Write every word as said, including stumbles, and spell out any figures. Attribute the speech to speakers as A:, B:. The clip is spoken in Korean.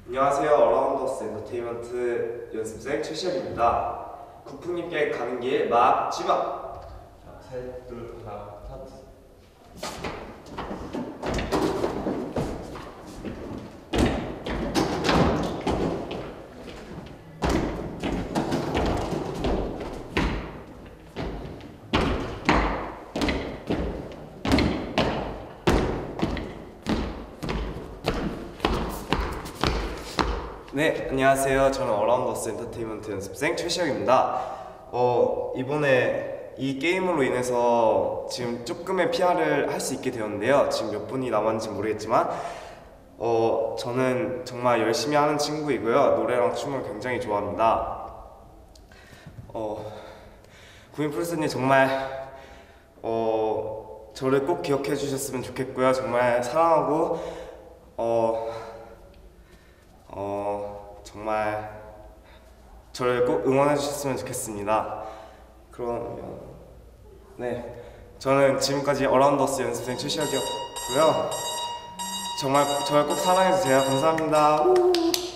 A: 안녕하세요. 어라운더스 엔터테인먼트 연습생 최시혁입니다. 국풍님께 가는 길 마지막.
B: 자, 셋, 둘, 하나, 스타트.
A: 네, 안녕하세요. 저는 어라운더스 엔터테인먼트 연습생 최시혁입니다. 어, 이번에 이 게임으로 인해서 지금 조금의 피아르을 할 수 있게 되었는데요. 지금 몇 분이 남았는지 모르겠지만 어, 저는 정말 열심히 하는 친구이고요. 노래랑 춤을 굉장히 좋아합니다. 어, 구인 프로스님 정말 어, 저를 꼭 기억해 주셨으면 좋겠고요. 정말 사랑하고 어, 어, 정말 저를 꼭 응원해 주셨으면 좋겠습니다. 그러면 네, 저는 지금까지 어라운더스 연습생 최시혁이었고요. 정말 저를 꼭 사랑해 주세요. 감사합니다.